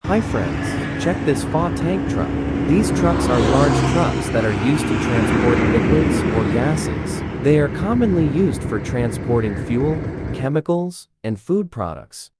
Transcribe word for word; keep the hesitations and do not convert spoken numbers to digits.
Hi friends, check this F A W tank truck. These trucks are large trucks that are used to transport liquids or gases. They are commonly used for transporting fuel, chemicals, and food products.